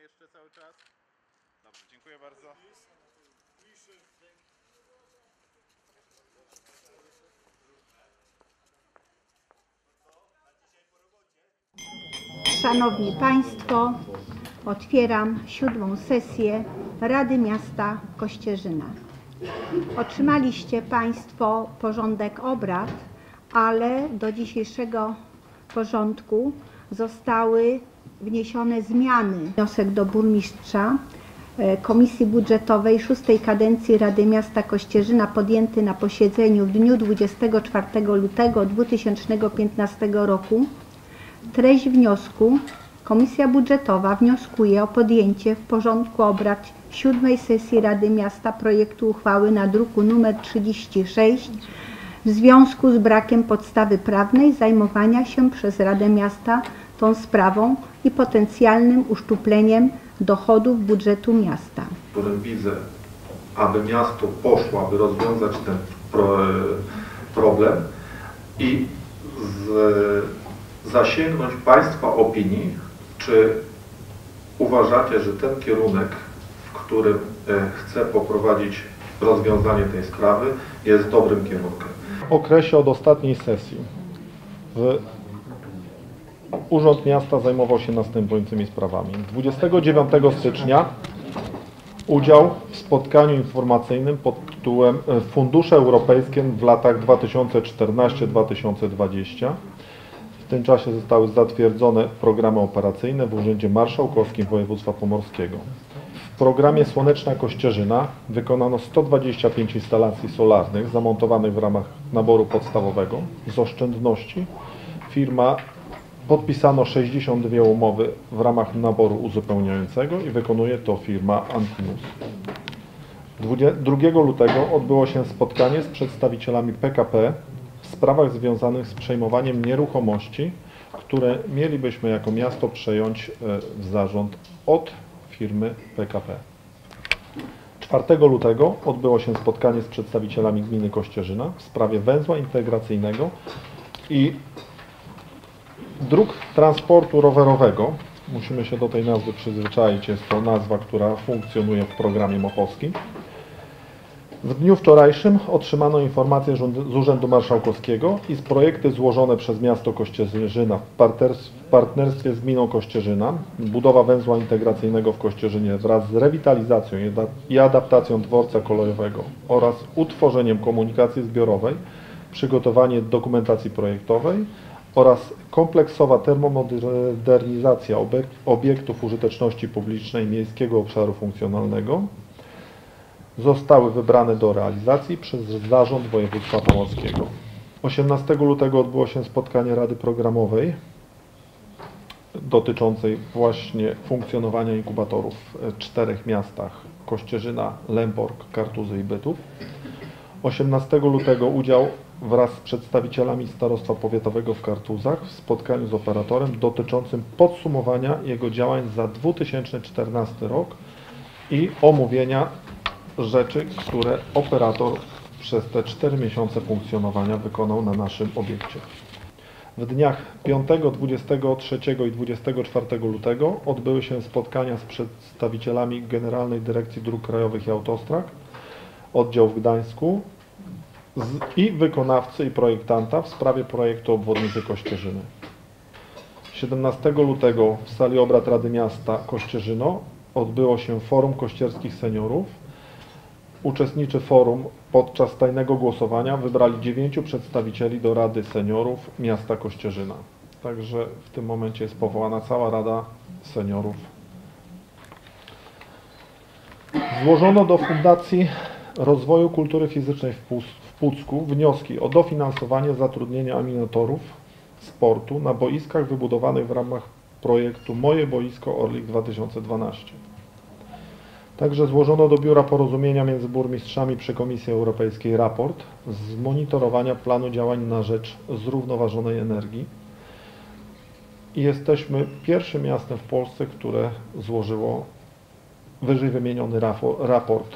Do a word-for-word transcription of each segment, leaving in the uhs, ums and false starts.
jeszcze cały czas? Dobrze, dziękuję bardzo. Szanowni Państwo, otwieram siódmą sesję Rady Miasta Kościerzyna. Otrzymaliście Państwo porządek obrad, ale do dzisiejszego porządku zostały wniesione zmiany. Wniosek do burmistrza Komisji Budżetowej szóstej kadencji Rady Miasta Kościerzyna podjęty na posiedzeniu w dniu dwudziestego czwartego lutego dwa tysiące piętnastego roku. Treść wniosku: Komisja Budżetowa wnioskuje o podjęcie w porządku obrad siódmej sesji Rady Miasta projektu uchwały na druku nr trzydzieści sześć w związku z brakiem podstawy prawnej zajmowania się przez Radę Miasta tą sprawą i potencjalnym uszczupleniem dochodów budżetu miasta. W którym widzę, aby miasto poszło, aby rozwiązać ten pro, problem i z, zasięgnąć Państwa opinii, czy uważacie, że ten kierunek, w którym chcę poprowadzić rozwiązanie tej sprawy, jest dobrym kierunkiem. W okresie od ostatniej sesji w Urząd Miasta zajmował się następującymi sprawami. dwudziestego dziewiątego stycznia udział w spotkaniu informacyjnym pod tytułem Fundusze Europejskie w latach dwa tysiące czternastym do dwa tysiące dwudziestego. W tym czasie zostały zatwierdzone programy operacyjne w Urzędzie Marszałkowskim Województwa Pomorskiego. W programie Słoneczna Kościerzyna wykonano sto dwadzieścia pięć instalacji solarnych zamontowanych w ramach naboru podstawowego. Z oszczędności firma podpisano sześćdziesiąt dwie umowy w ramach naboru uzupełniającego i wykonuje to firma Antinus. drugiego lutego odbyło się spotkanie z przedstawicielami P K P w sprawach związanych z przejmowaniem nieruchomości, które mielibyśmy jako miasto przejąć w zarząd od firmy P K P. czwartego lutego odbyło się spotkanie z przedstawicielami gminy Kościerzyna w sprawie węzła integracyjnego i dróg transportu rowerowego. Musimy się do tej nazwy przyzwyczaić, jest to nazwa, która funkcjonuje w programie mopowskim. W dniu wczorajszym otrzymano informację z Urzędu Marszałkowskiego, iż projekty złożone przez miasto Kościerzyna w partnerstwie z gminą Kościerzyna, budowa węzła integracyjnego w Kościerzynie wraz z rewitalizacją i adaptacją dworca kolejowego oraz utworzeniem komunikacji zbiorowej, przygotowanie dokumentacji projektowej oraz kompleksowa termomodernizacja obiektów użyteczności publicznej miejskiego obszaru funkcjonalnego zostały wybrane do realizacji przez Zarząd Województwa Pomorskiego. osiemnastego lutego odbyło się spotkanie Rady Programowej dotyczącej właśnie funkcjonowania inkubatorów w czterech miastach: Kościerzyna, Lęborg, Kartuzy i Bytów. osiemnastego lutego udział wraz z przedstawicielami Starostwa Powiatowego w Kartuzach w spotkaniu z operatorem dotyczącym podsumowania jego działań za dwa tysiące czternasty rok i omówienia rzeczy, które operator przez te cztery miesiące funkcjonowania wykonał na naszym obiekcie. W dniach piątego, dwudziestego trzeciego i dwudziestego czwartego lutego odbyły się spotkania z przedstawicielami Generalnej Dyrekcji Dróg Krajowych i Autostrad, oddział w Gdańsku i wykonawcy i projektanta w sprawie projektu obwodnicy Kościerzyny. siedemnastego lutego w sali obrad Rady Miasta Kościerzyno odbyło się Forum Kościerskich Seniorów. Uczestnicy forum podczas tajnego głosowania wybrali dziewięciu przedstawicieli do Rady Seniorów Miasta Kościerzyna. Także w tym momencie jest powołana cała Rada Seniorów. Złożono do Fundacji Rozwoju Kultury Fizycznej w Pucku wnioski o dofinansowanie zatrudnienia animatorów sportu na boiskach wybudowanych w ramach projektu Moje Boisko Orlik dwa tysiące dwanaście. Także złożono do Biura Porozumienia między burmistrzami przy Komisji Europejskiej raport z monitorowania planu działań na rzecz zrównoważonej energii. I jesteśmy pierwszym miastem w Polsce, które złożyło wyżej wymieniony raport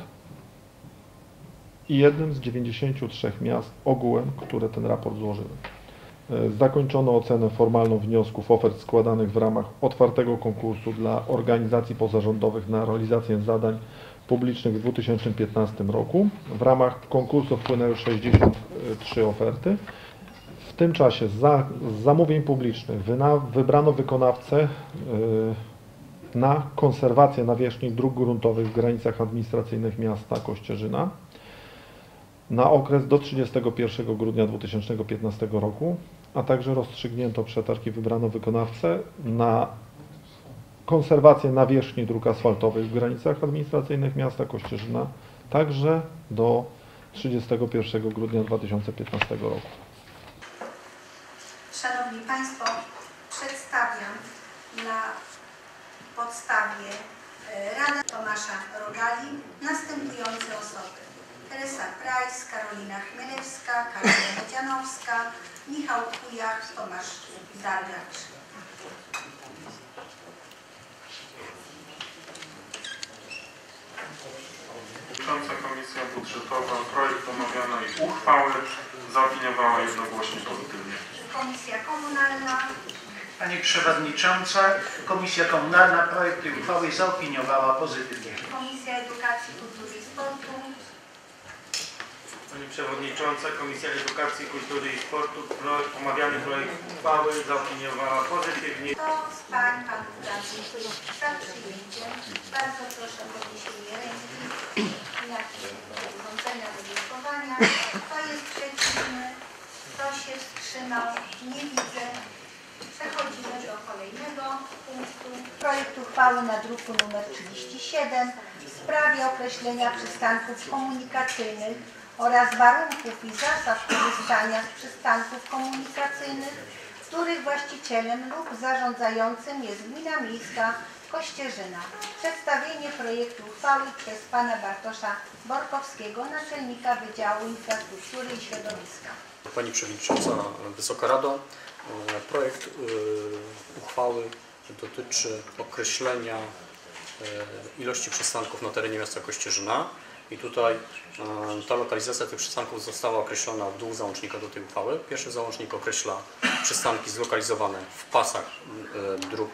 i jednym z dziewięćdziesięciu trzech miast ogółem, które ten raport złożyły. Zakończono ocenę formalną wniosków ofert składanych w ramach otwartego konkursu dla organizacji pozarządowych na realizację zadań publicznych w dwa tysiące piętnastym roku. W ramach konkursu wpłynęły sześćdziesiąt trzy oferty. W tym czasie za, z zamówień publicznych wyna, wybrano wykonawcę yy, na konserwację nawierzchni dróg gruntowych w granicach administracyjnych miasta Kościerzyna na okres do trzydziestego pierwszego grudnia dwa tysiące piętnastego roku, a także rozstrzygnięto przetarg i wybrano wykonawcę na konserwację nawierzchni dróg asfaltowych w granicach administracyjnych miasta Kościerzyna także do trzydziestego pierwszego grudnia dwa tysiące piętnastego roku. Szanowni Państwo, przedstawiam na podstawie Rady Tomasza Rogali następujące osoby: Teresa Price, Karolina Chmielewska, Karolina Miedzianowska, Michał Kujak, Tomasz Dargacz. Komisja Budżetowa projekt omawianej uchwały zaopiniowała jednogłośnie pozytywnie. Komisja Komunalna. Pani Przewodnicząca, Komisja Komunalna projekt tej uchwały zaopiniowała pozytywnie. Komisja Edukacji, Kultury i Sportu. Pani Przewodnicząca, Komisja Edukacji, Kultury i Sportu projekt, omawiany projekt uchwały zaopiniowała pozytywnie. Kto z Pań, Panów Radnych za przyjęciem? Bardzo proszę o podniesienie ręki i naciśnięcie urządzenia do głosowania. Kto jest przeciwny? Kto się wstrzymał? Nie widzę. Przechodzimy do kolejnego punktu. Projekt uchwały na druku nr trzydzieści siedem w sprawie określenia przystanków komunikacyjnych oraz warunków i zasad korzystania z przystanków komunikacyjnych, których właścicielem lub zarządzającym jest Gmina Miejska Kościerzyna. Przedstawienie projektu uchwały przez pana Bartosza Borkowskiego, naczelnika Wydziału Infrastruktury i Środowiska. Pani Przewodnicząca, Wysoka Rado, projekt uchwały dotyczy określenia ilości przystanków na terenie miasta Kościerzyna i tutaj ta lokalizacja tych przystanków została określona w dwóch załącznikach do tej uchwały. Pierwszy załącznik określa przystanki zlokalizowane w pasach dróg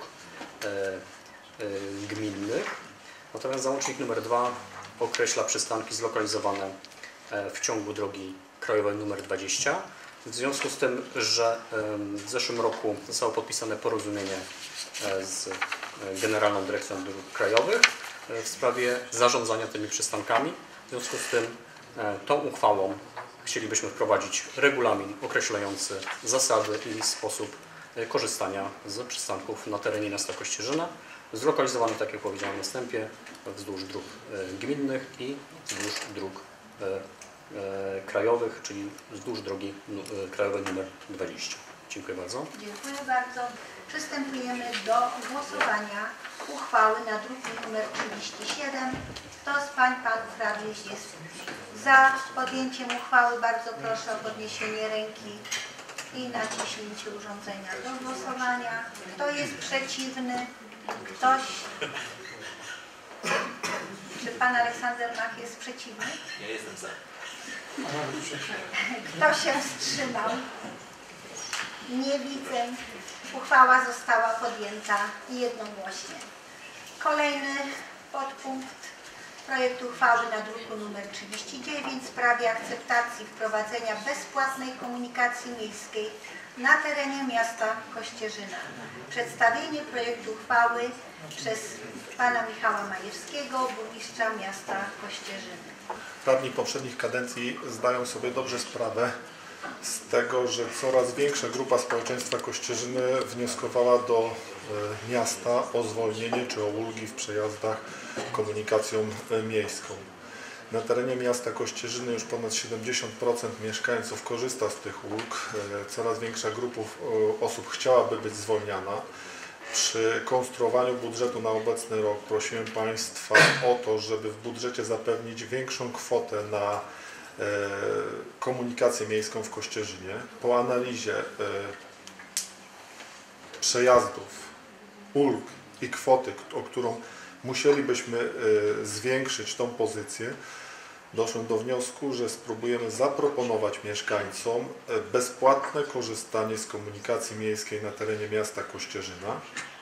gminnych, natomiast załącznik numer dwa określa przystanki zlokalizowane w ciągu drogi krajowej numer dwadzieścia. W związku z tym, że w zeszłym roku zostało podpisane porozumienie z Generalną Dyrekcją Dróg Krajowych w sprawie zarządzania tymi przystankami. W związku z tym tą uchwałą chcielibyśmy wprowadzić regulamin określający zasady i sposób korzystania z przystanków na terenie miasta Kościerzyna, zlokalizowanych, tak jak powiedziałem na wstępie, wzdłuż dróg gminnych i wzdłuż dróg krajowych, czyli wzdłuż drogi krajowej numer dwadzieścia. Dziękuję bardzo. Dziękuję bardzo. Przystępujemy do głosowania uchwały na druku nr trzydzieści siedem. Kto z Pań, Panów Radnych jest za podjęciem uchwały? Bardzo proszę o podniesienie ręki i naciśnięcie urządzenia do głosowania. Kto jest przeciwny? Ktoś? Czy Pan Aleksander Mach jest przeciwny? Ja jestem za. Kto się wstrzymał? Nie widzę. Uchwała została podjęta jednogłośnie. Kolejny podpunkt. Projekt uchwały na druku nr trzydzieści dziewięć w sprawie akceptacji wprowadzenia bezpłatnej komunikacji miejskiej na terenie miasta Kościerzyna. Przedstawienie projektu uchwały przez pana Michała Majewskiego, burmistrza miasta Kościerzyny. Radni poprzednich kadencji zdają sobie dobrze sprawę z tego, że coraz większa grupa społeczeństwa Kościerzyny wnioskowała do miasta o zwolnienie czy o ulgi w przejazdach komunikacją miejską. Na terenie miasta Kościerzyny już ponad siedemdziesiąt procent mieszkańców korzysta z tych ulg. Coraz większa grupa osób chciałaby być zwolniona. Przy konstruowaniu budżetu na obecny rok prosiłem Państwa o to, żeby w budżecie zapewnić większą kwotę na komunikację miejską w Kościerzynie. Po analizie przejazdów, ulg i kwoty, o którą musielibyśmy zwiększyć tą pozycję, doszłem do wniosku, że spróbujemy zaproponować mieszkańcom bezpłatne korzystanie z komunikacji miejskiej na terenie miasta Kościerzyna,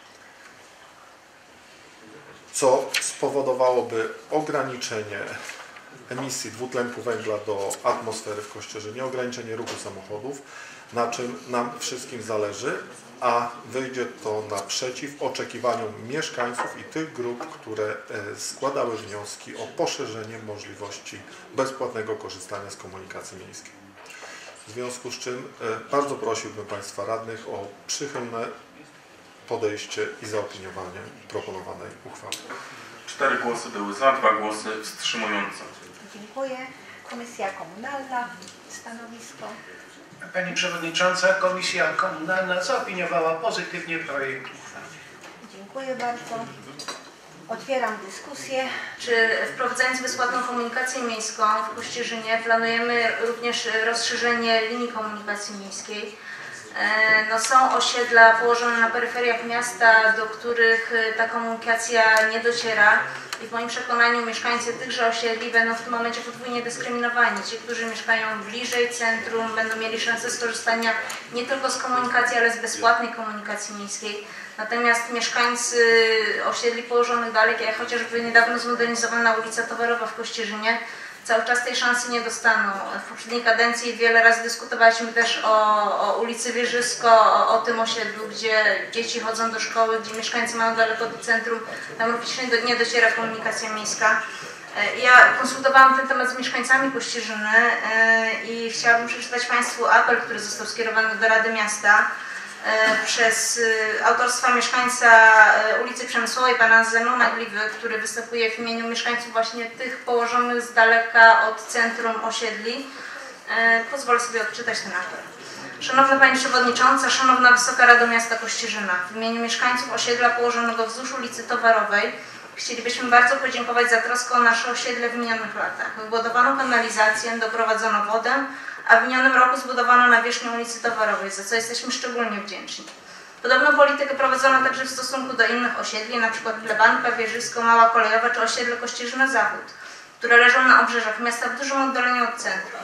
co spowodowałoby ograniczenie emisji dwutlenku węgla do atmosfery w Kościerzynie, ograniczenie ruchu samochodów, na czym nam wszystkim zależy, a wyjdzie to naprzeciw oczekiwaniom mieszkańców i tych grup, które składały wnioski o poszerzenie możliwości bezpłatnego korzystania z komunikacji miejskiej. W związku z czym bardzo prosiłbym Państwa radnych o przychylne podejście i zaopiniowanie proponowanej uchwały. Cztery głosy były za, dwa głosy wstrzymujące. Dziękuję. Komisja Komunalna, stanowisko. Pani Przewodnicząca, Komisja Komunalna zaopiniowała pozytywnie projekt uchwały. Dziękuję bardzo. Otwieram dyskusję. Czy wprowadzając bezpłatną komunikację miejską w Kościerzynie planujemy również rozszerzenie linii komunikacji miejskiej? No, są osiedla położone na peryferiach miasta, do których ta komunikacja nie dociera i w moim przekonaniu mieszkańcy tychże osiedli będą w tym momencie podwójnie dyskryminowani. Ci, którzy mieszkają bliżej centrum, będą mieli szansę skorzystania nie tylko z komunikacji, ale z bezpłatnej komunikacji miejskiej. Natomiast mieszkańcy osiedli położonych dalej, jak chociażby niedawno zmodernizowana ulica Towarowa w Kościerzynie, cały czas tej szansy nie dostaną. W poprzedniej kadencji wiele razy dyskutowaliśmy też o, o ulicy Wieżysko, o, o tym osiedlu, gdzie dzieci chodzą do szkoły, gdzie mieszkańcy mają daleko do centrum, tam również nie, do, nie dociera komunikacja miejska. Ja konsultowałam ten temat z mieszkańcami Kościerzyny i chciałabym przeczytać Państwu apel, który został skierowany do Rady Miasta przez autorstwa mieszkańca ulicy Przemysłowej, pana Zenona Gliwy, który występuje w imieniu mieszkańców właśnie tych położonych z daleka od centrum osiedli. Pozwolę sobie odczytać ten apel. Szanowna Pani Przewodnicząca, Szanowna Wysoka Rado Miasta Kościerzyna, w imieniu mieszkańców osiedla położonego wzdłuż ulicy Towarowej chcielibyśmy bardzo podziękować za troskę o nasze osiedle w minionych latach. Wybudowano kanalizację, doprowadzono wodę, a w minionym roku zbudowano nawierzchnię ulicy Towarowej, za co jesteśmy szczególnie wdzięczni. Podobną politykę prowadzono także w stosunku do innych osiedli, np. Plebanka, Wieżysko, Mała Kolejowa czy osiedle Kościerzyna Zachód, które leżą na obrzeżach miasta w dużym oddaleniu od centrum.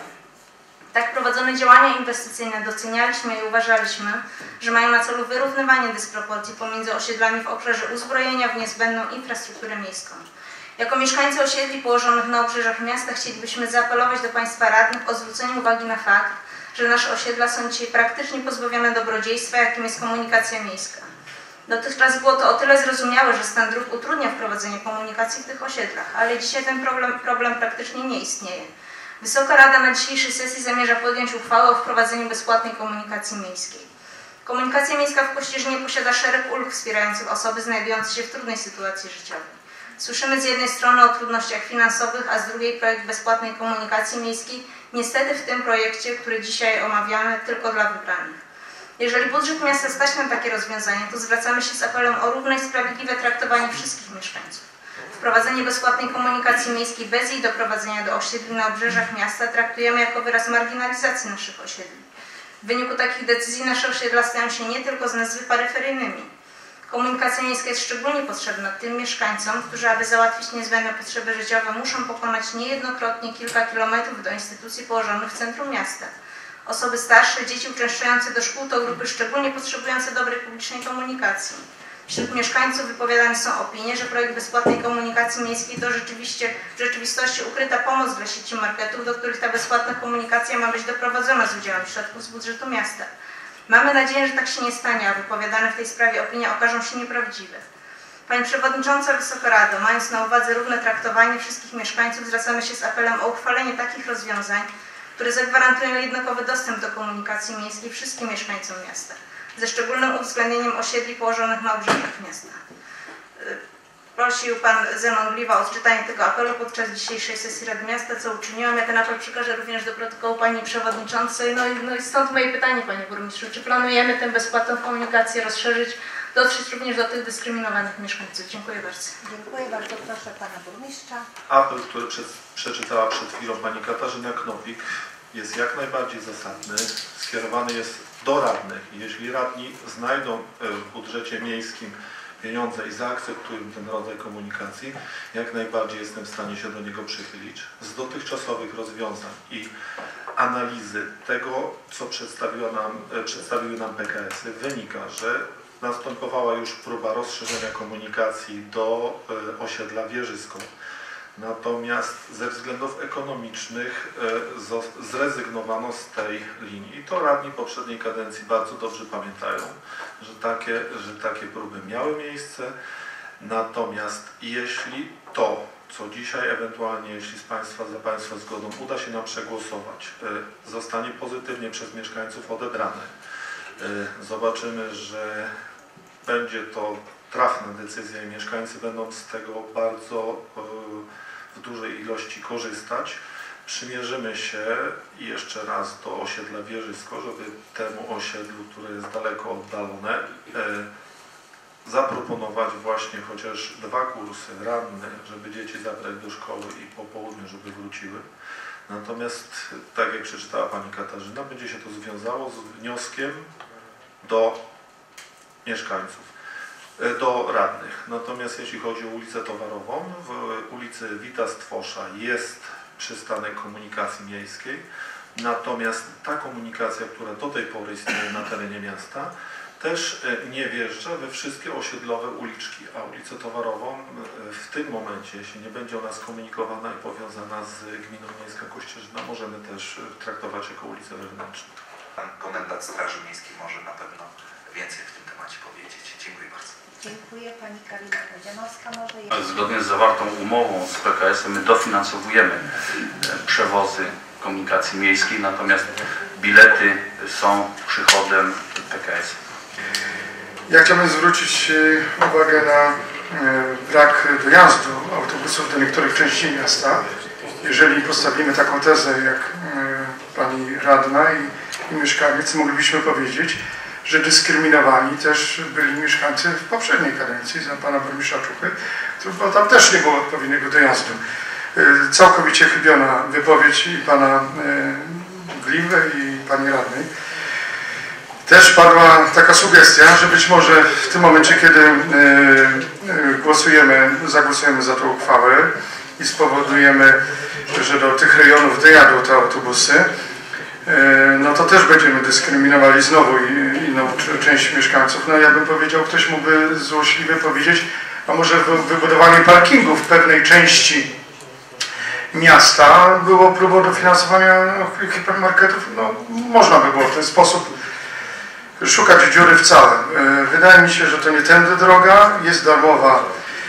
Tak prowadzone działania inwestycyjne docenialiśmy i uważaliśmy, że mają na celu wyrównywanie dysproporcji pomiędzy osiedlami w obszarze uzbrojenia w niezbędną infrastrukturę miejską. Jako mieszkańcy osiedli położonych na obrzeżach miasta chcielibyśmy zaapelować do Państwa radnych o zwrócenie uwagi na fakt, że nasze osiedla są dzisiaj praktycznie pozbawione dobrodziejstwa, jakim jest komunikacja miejska. Dotychczas było to o tyle zrozumiałe, że stan dróg utrudnia wprowadzenie komunikacji w tych osiedlach, ale dzisiaj ten problem, problem praktycznie nie istnieje. Wysoka Rada na dzisiejszej sesji zamierza podjąć uchwałę o wprowadzeniu bezpłatnej komunikacji miejskiej. Komunikacja miejska w Kościerzynie posiada szereg ulg wspierających osoby znajdujące się w trudnej sytuacji życiowej. Słyszymy z jednej strony o trudnościach finansowych, a z drugiej projekt bezpłatnej komunikacji miejskiej, niestety w tym projekcie, który dzisiaj omawiamy, tylko dla wybranych. Jeżeli budżet miasta stać na takie rozwiązanie, to zwracamy się z apelem o równe i sprawiedliwe traktowanie wszystkich mieszkańców. Wprowadzenie bezpłatnej komunikacji miejskiej bez jej doprowadzenia do osiedli na obrzeżach miasta traktujemy jako wyraz marginalizacji naszych osiedli. W wyniku takich decyzji nasze osiedla stają się nie tylko z nazwy peryferyjnymi. Komunikacja miejska jest szczególnie potrzebna tym mieszkańcom, którzy, aby załatwić niezbędne potrzeby życiowe, muszą pokonać niejednokrotnie kilka kilometrów do instytucji położonych w centrum miasta. Osoby starsze, dzieci uczęszczające do szkół to grupy szczególnie potrzebujące dobrej publicznej komunikacji. Wśród mieszkańców wypowiadane są opinie, że projekt bezpłatnej komunikacji miejskiej to rzeczywiście, w rzeczywistości ukryta pomoc dla sieci marketów, do których ta bezpłatna komunikacja ma być doprowadzona z udziałem środków z budżetu miasta. Mamy nadzieję, że tak się nie stanie, a wypowiadane w tej sprawie opinie okażą się nieprawdziwe. Pani Przewodnicząca, Wysoka Rado, mając na uwadze równe traktowanie wszystkich mieszkańców, zwracamy się z apelem o uchwalenie takich rozwiązań, które zagwarantują jednakowy dostęp do komunikacji miejskiej wszystkim mieszkańcom miasta, ze szczególnym uwzględnieniem osiedli położonych na obrzeżach miasta. Prosił Pan Zenon Gliwa o odczytanie tego apelu podczas dzisiejszej sesji Rady Miasta, co uczyniłam. Ja ten apel przekażę również do protokołu Pani Przewodniczącej. No i, no i stąd moje pytanie, Panie Burmistrzu. Czy planujemy tę bezpłatną komunikację rozszerzyć, dotrzeć również do tych dyskryminowanych mieszkańców? Dziękuję bardzo. Dziękuję bardzo. Proszę Pana Burmistrza. Apel, który przed, przeczytała przed chwilą Pani Katarzyna Knopik, jest jak najbardziej zasadny. Skierowany jest do radnych. Jeśli radni znajdą w budżecie miejskim pieniądze i zaakceptują ten rodzaj komunikacji, jak najbardziej jestem w stanie się do niego przychylić. Z dotychczasowych rozwiązań i analizy tego, co przedstawiła nam, przedstawiły nam P K S-y, wynika, że następowała już próba rozszerzenia komunikacji do osiedla Wieżysko. Natomiast ze względów ekonomicznych zrezygnowano z tej linii. I to radni poprzedniej kadencji bardzo dobrze pamiętają, że takie, że takie próby miały miejsce. Natomiast jeśli to, co dzisiaj ewentualnie, jeśli z Państwa, za Państwa zgodą uda się nam przegłosować, zostanie pozytywnie przez mieszkańców odebrane, zobaczymy, że będzie to trafna decyzja i mieszkańcy będą z tego bardzo w dużej ilości korzystać. Przymierzymy się jeszcze raz do osiedla Wieżysko, żeby temu osiedlu, które jest daleko oddalone, zaproponować właśnie chociaż dwa kursy ranne, żeby dzieci zabrać do szkoły i po południu, żeby wróciły. Natomiast, tak jak przeczytała Pani Katarzyna, będzie się to związało z wnioskiem do mieszkańców, do radnych. Natomiast jeśli chodzi o ulicę Towarową, w ulicy Wita Stwosza jest przystanek komunikacji miejskiej, natomiast ta komunikacja, która do tej pory istnieje na terenie miasta, też nie wjeżdża we wszystkie osiedlowe uliczki, a ulicę Towarową w tym momencie, jeśli nie będzie ona skomunikowana i powiązana z gminą Miejska Kościerzyna, możemy też traktować jako ulicę wewnętrzną. Pan komendant Straży Miejskiej może na pewno więcej w tym temacie powiedzieć. Dziękuję bardzo. Dziękuję. Pani Karina Kodzianowska może jeszcze. Zgodnie z zawartą umową z P K S-em my dofinansowujemy przewozy komunikacji miejskiej, natomiast bilety są przychodem P K S. Ja chciałbym zwrócić uwagę na brak dojazdu autobusów do niektórych części miasta. Jeżeli postawimy taką tezę jak pani radna i, i mieszkaniec, moglibyśmy powiedzieć, że dyskryminowani też byli mieszkańcy w poprzedniej kadencji za pana burmistrza Czuchy, bo tam też nie było odpowiedniego dojazdu. Całkowicie chybiona wypowiedź i pana Gliwy i pani radnej. Też padła taka sugestia, że być może w tym momencie, kiedy głosujemy, zagłosujemy za tą uchwałę i spowodujemy, że do tych rejonów dojadą te autobusy, no to też będziemy dyskryminowali znowu inną część mieszkańców. No ja bym powiedział, ktoś mógłby złośliwie powiedzieć, a może wybudowanie parkingów w pewnej części miasta było próbą dofinansowania hipermarketów. No można by było w ten sposób szukać dziury w całym. Wydaje mi się, że to nie tędy droga, jest darmowa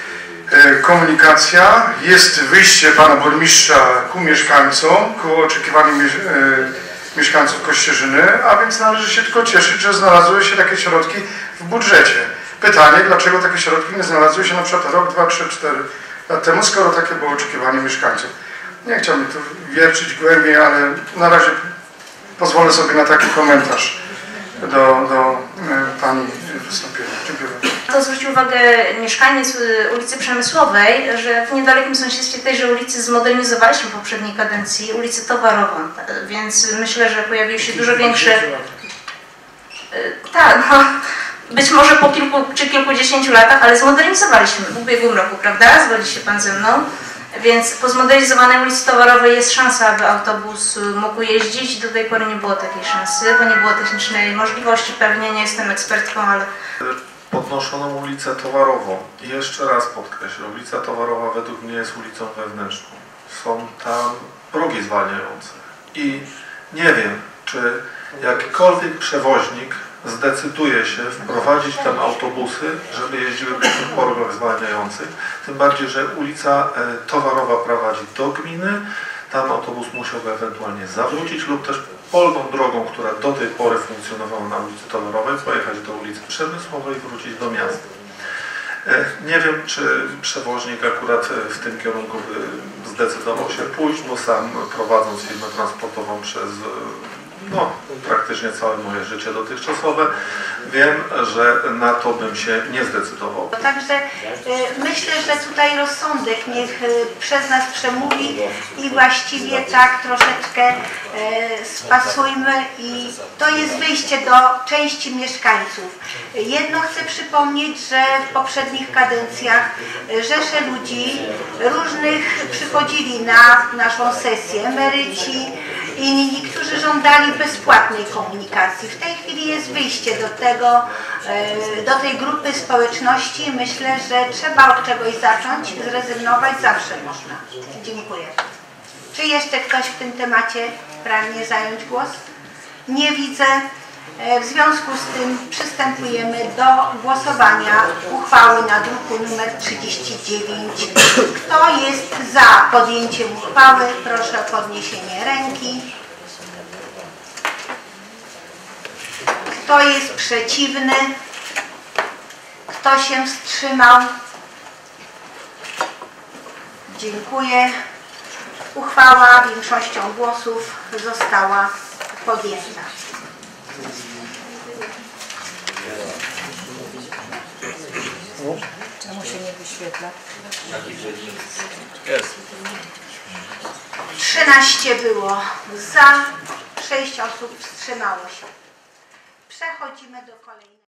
komunikacja, jest wyjście pana burmistrza ku mieszkańcom, ku oczekiwaniom mieszkańców Kościerzyny, a więc należy się tylko cieszyć, że znalazły się takie środki w budżecie. Pytanie, dlaczego takie środki nie znalazły się na przykład rok, dwa, trzy, cztery lat temu, skoro takie było oczekiwanie mieszkańców. Nie chciałbym tu wiercić głębiej, ale na razie pozwolę sobie na taki komentarz do, do pani wystąpienia. Dziękuję. To zwrócił uwagę mieszkaniec ulicy Przemysłowej, że w niedalekim sąsiedztwie tejże ulicy zmodernizowaliśmy w poprzedniej kadencji ulicę Towarową, więc myślę, że pojawiły się dużo większe... Tak, no, być może po kilku czy kilkudziesięciu latach, ale zmodernizowaliśmy w ubiegłym roku, prawda? Zgodzi się pan ze mną? Więc po zmodernizowanej ulicy Towarowej jest szansa, aby autobus mógł jeździć. Do tej pory nie było takiej szansy, bo nie było technicznej możliwości. Pewnie nie jestem ekspertką, ale... Podnoszono ulicę Towarową. I jeszcze raz podkreślę, ulica Towarowa według mnie jest ulicą wewnętrzną. Są tam progi zwalniające. I nie wiem, czy jakikolwiek przewoźnik zdecyduje się wprowadzić tam autobusy, żeby jeździły po tych progach zwalniających. Tym bardziej, że ulica Towarowa prowadzi do gminy. Tam autobus musiałby ewentualnie zawrócić lub też polną drogą, która do tej pory funkcjonowała na ulicy Towarowej, pojechać do ulicy Przemysłowej i wrócić do miasta. Nie wiem, czy przewoźnik akurat w tym kierunku by zdecydował się pójść, bo sam prowadząc firmę transportową przez no, praktycznie całe moje życie dotychczasowe, wiem, że na to bym się nie zdecydował. Także y, myślę, że tutaj rozsądek niech y, przez nas przemówi i właściwie tak troszeczkę y, spasujmy i to jest wyjście do części mieszkańców. Jedno chcę przypomnieć, że w poprzednich kadencjach rzesze ludzi różnych przychodzili na naszą sesję, emeryci, inni, którzy żądali bezpłatnej komunikacji. W tej chwili jest wyjście do tego, do tej grupy społeczności. Myślę, że trzeba od czegoś zacząć, zrezygnować zawsze można. Dziękuję. Czy jeszcze ktoś w tym temacie pragnie zająć głos? Nie widzę. W związku z tym przystępujemy do głosowania uchwały na druku nr trzydzieści dziewięć. Kto jest za podjęciem uchwały? Proszę o podniesienie ręki. Kto jest przeciwny? Kto się wstrzymał? Dziękuję. Uchwała większością głosów została podjęta. Czemu się nie wyświetla? Jest. trzynaście było za, sześć osób wstrzymało się. Przechodzimy do kolejnej.